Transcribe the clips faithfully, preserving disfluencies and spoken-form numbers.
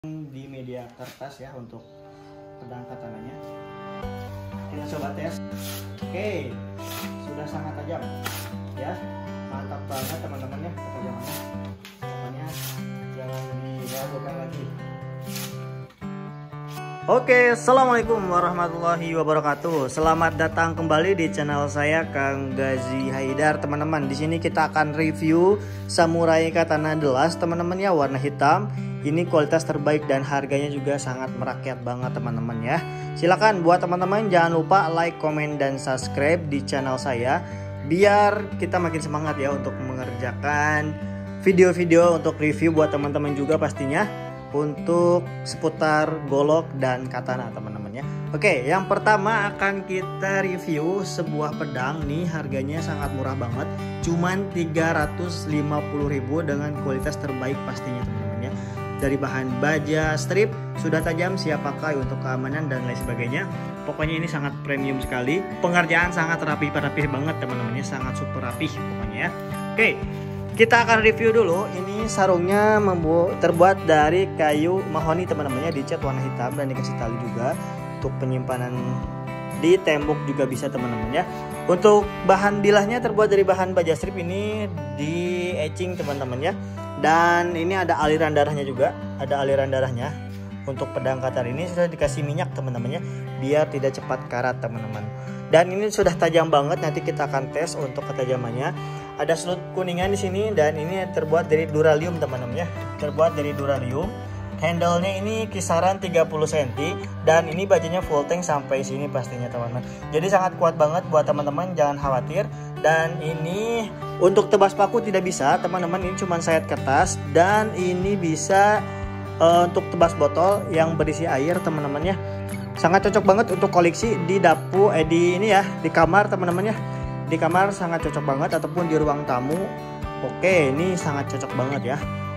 di media kertas ya untuk pedang katananya. Kita coba tes. Oke, sudah sangat tajam ya, mantap banget teman-teman ya ketajamannya. Pokoknya jangan diragukan lagi. Oke, assalamualaikum warahmatullahi wabarakatuh. Selamat datang kembali di channel saya, Kang Gazi Haidar. Teman-teman, di sini kita akan review Samurai Katana The Last, teman-teman ya, warna hitam. Ini kualitas terbaik dan harganya juga sangat merakyat banget teman-teman ya. Silakan buat teman-teman jangan lupa like, komen, dan subscribe di channel saya, biar kita makin semangat ya untuk mengerjakan video-video untuk review buat teman-teman juga pastinya, untuk seputar golok dan katana teman-teman ya. Oke, yang pertama akan kita review sebuah pedang nih, harganya sangat murah banget, cuman tiga ratus lima puluh ribu dengan kualitas terbaik pastinya teman-teman ya. Dari bahan baja, strip, sudah tajam, siap pakai untuk keamanan dan lain sebagainya. Pokoknya ini sangat premium sekali, pengerjaan sangat rapi-rapi banget teman-teman ya, sangat super rapi pokoknya ya. Oke, kita akan review dulu. Ini sarungnya terbuat dari kayu mahoni teman-teman ya, dicat warna hitam dan dikasih tali juga untuk penyimpanan di tembok juga bisa teman-teman ya. Untuk bahan bilahnya terbuat dari bahan baja strip, ini di etching teman-teman ya. Dan ini ada aliran darahnya juga, ada aliran darahnya. Untuk pedang katana ini sudah dikasih minyak teman-teman ya, biar tidak cepat karat teman-teman. Dan ini sudah tajam banget, nanti kita akan tes untuk ketajamannya. Ada sudut kuningan di sini, dan ini terbuat dari duralium teman-teman ya, terbuat dari duralium. Handle-nya ini kisaran tiga puluh sentimeter, dan ini bajanya full tank sampai sini pastinya teman-teman. Jadi sangat kuat banget buat teman-teman, jangan khawatir. Dan ini untuk tebas paku tidak bisa teman-teman, ini cuma sayat kertas. Dan ini bisa uh, untuk tebas botol yang berisi air teman-teman ya. Sangat cocok banget untuk koleksi di dapur, eh di ini ya, di kamar teman-teman ya. Di kamar sangat cocok banget, ataupun di ruang tamu. Oke, ini sangat cocok banget ya.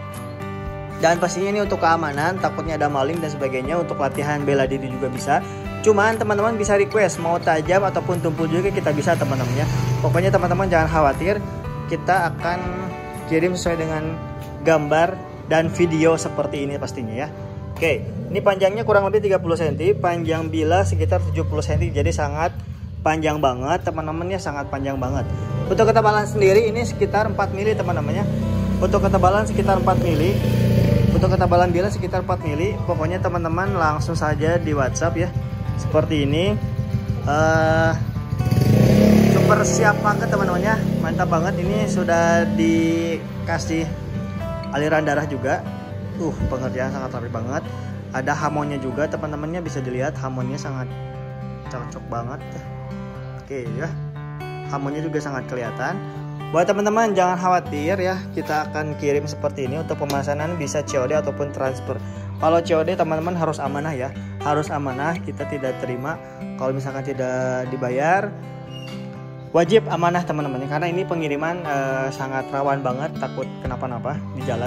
Dan pastinya ini untuk keamanan, takutnya ada maling dan sebagainya. Untuk latihan bela diri juga bisa. Cuman teman-teman bisa request mau tajam ataupun tumpul juga kita bisa teman-teman ya. Pokoknya teman-teman jangan khawatir, kita akan kirim sesuai dengan gambar dan video seperti ini pastinya ya. Oke, ini panjangnya kurang lebih tiga puluh sentimeter, panjang bilah sekitar tujuh puluh sentimeter. Jadi sangat panjang banget teman-teman ya, sangat panjang banget. Untuk ketebalan sendiri ini sekitar empat mili teman-teman ya. Untuk ketebalan sekitar empat mili. Untuk ketebalan bilah sekitar empat mili. Pokoknya teman-teman langsung saja di WhatsApp ya. Seperti ini. Uh, super siap banget teman-teman ya. Mantap banget, ini sudah dikasih aliran darah juga. Uh, pengerjaan sangat rapi banget. Ada hamonnya juga teman-temannya, bisa dilihat hamonnya sangat cocok banget. Oke ya. Hamonnya juga sangat kelihatan. Buat teman-teman jangan khawatir ya, kita akan kirim seperti ini. Untuk pemesanan bisa C O D ataupun transfer. Kalau C O D teman-teman harus amanah ya, harus amanah, kita tidak terima kalau misalkan tidak dibayar. Wajib amanah teman-teman, karena ini pengiriman eh, sangat rawan banget, takut kenapa-napa di jalan,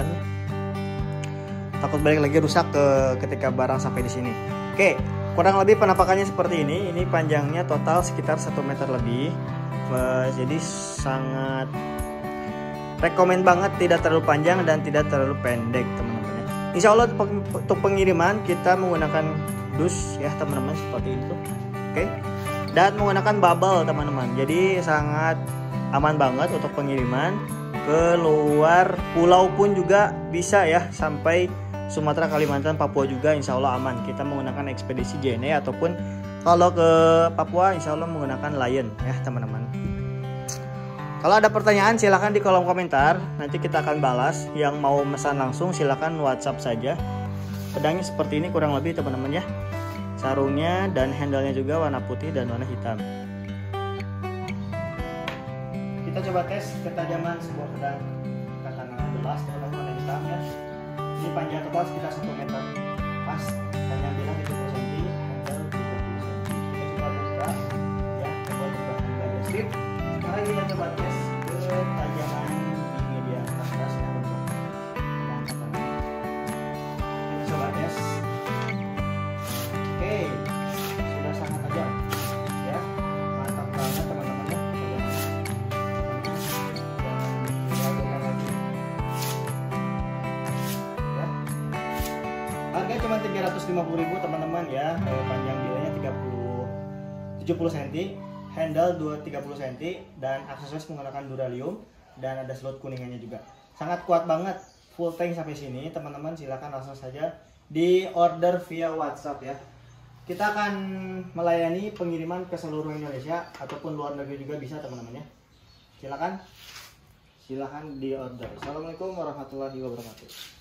takut balik lagi rusak ke ketika barang sampai di sini. Oke, kurang lebih penampakannya seperti ini. Ini panjangnya total sekitar satu meter lebih. Jadi sangat rekomen banget, tidak terlalu panjang dan tidak terlalu pendek teman-teman. Insya Allah untuk pengiriman kita menggunakan dus ya teman-teman, seperti itu. Oke, dan menggunakan bubble teman-teman, jadi sangat aman banget untuk pengiriman ke luar pulau pun juga bisa ya, sampai Sumatera, Kalimantan, Papua juga insya Allah aman. Kita menggunakan ekspedisi J N E, ataupun kalau ke Papua insya Allah menggunakan Lion ya teman-teman. Kalau ada pertanyaan silahkan di kolom komentar, nanti kita akan balas. Yang mau pesan langsung silahkan WhatsApp saja. Pedangnya seperti ini kurang lebih teman-teman ya. Sarungnya dan handle-nya juga warna putih dan warna hitam. Kita coba tes ketajaman sebuah pedang katana The Last warna hitam ya. Ini panjang total sekitar satu meter pas, panjang bilah tujuh puluh sentimeter, handle tiga puluh sentimeter. Kita coba buka ya, coba buka bagian strip. Sekarang kita coba tes ketajaman di media kertas ya untuk pedang katana. Kita coba tes. Oke, sudah sangat tajam ya, mantap banget teman-teman ya. Dan Harganya cuma tiga ratus lima puluh ribu teman-teman ya. Panjang bilanya tiga puluh tujuh puluh sentimeter, handle dua tiga puluh sentimeter, dan aksesoris menggunakan duralium dan ada slot kuningannya juga. Sangat kuat banget, full tank sampai sini teman-teman. Silahkan langsung saja di order via WhatsApp ya. Kita akan melayani pengiriman ke seluruh Indonesia ataupun luar negeri juga bisa teman-teman ya. Silakan, silakan di order. Assalamualaikum warahmatullahi wabarakatuh.